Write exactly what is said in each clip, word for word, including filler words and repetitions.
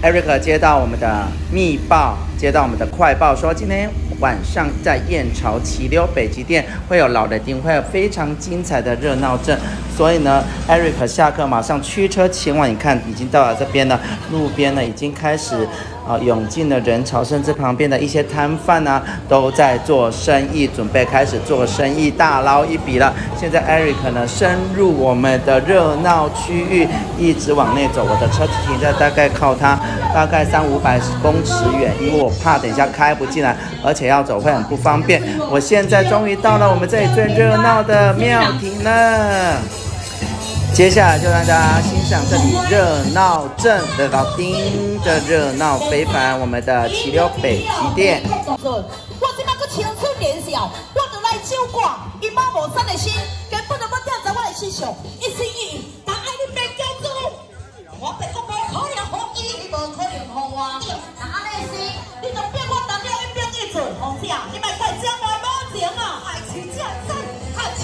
Eric 接到我们的密报，接到我们的快报，说今天晚上在燕巢奇溜北极店会有老人丁，会有非常精彩的热闹阵。所以呢 ，Eric 下课马上驱车前往，你看已经到了这边了，路边呢已经开始啊、呃、涌进了人潮，甚至旁边的一些摊贩啊都在做生意，准备开始做生意，大捞一笔了。现在 Eric 呢深入我们的热闹区域，一直往内走，我的车子停在大概靠它大概三五百公尺远，因为我怕等一下开不进来，而且要走会很不方便。我现在终于到了我们这里最热闹的庙庭了。接下来就让大家欣赏这里热闹镇的老丁的热闹非凡，我们的奇溜北极店。 我即摆搁青春年少，我就来唱歌，伊妈无山的心，根本就要跳在我的身上，一心一意，但爱你别骄傲。我别个无可能予伊，伊无可能予我。那安尼是，你就变我当了一兵一准，红姐，你莫怪这么无情啊！爱情这真，看车。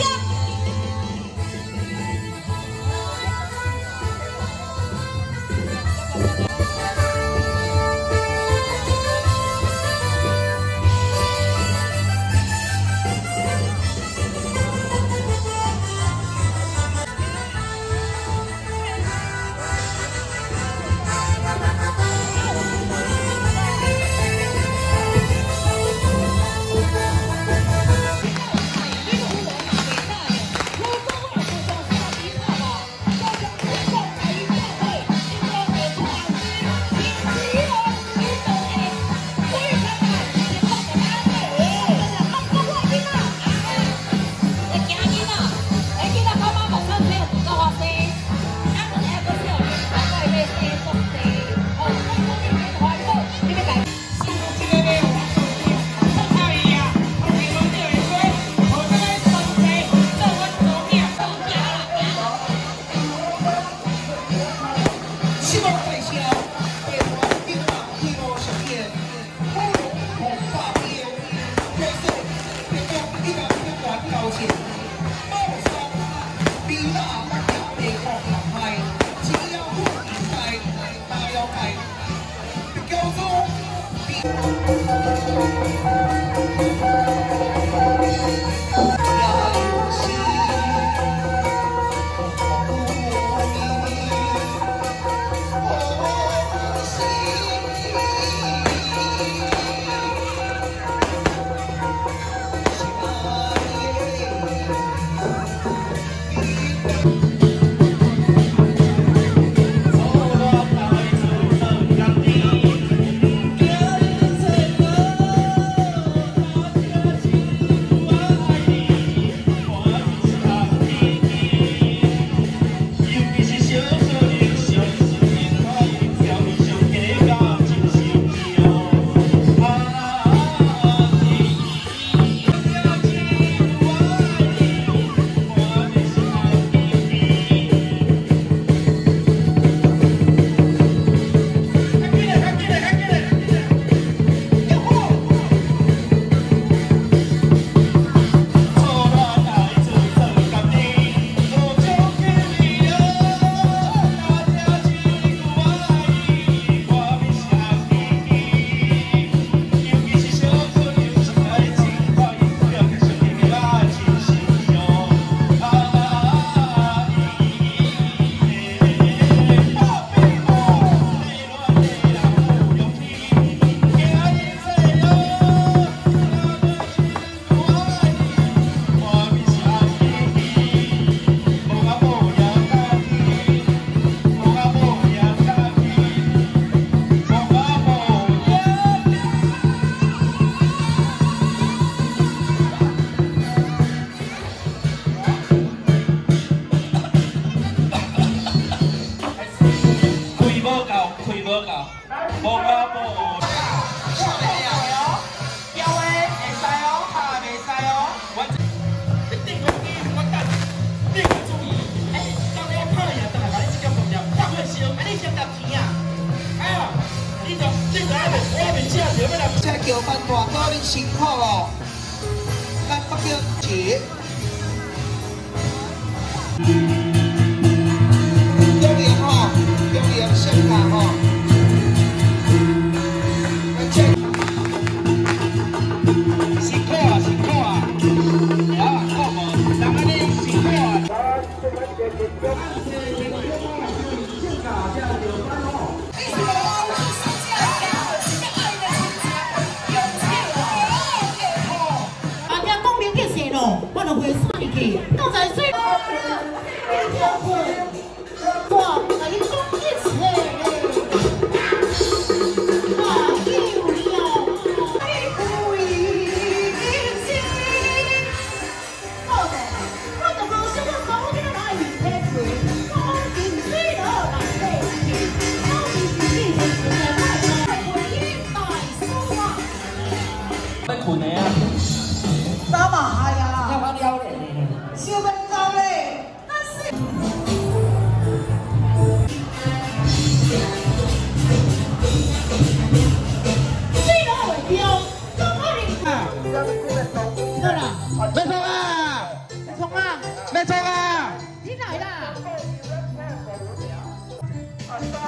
叫翻大哥，你辛苦咯！咱北京节，中原吼，中原盛大吼。 大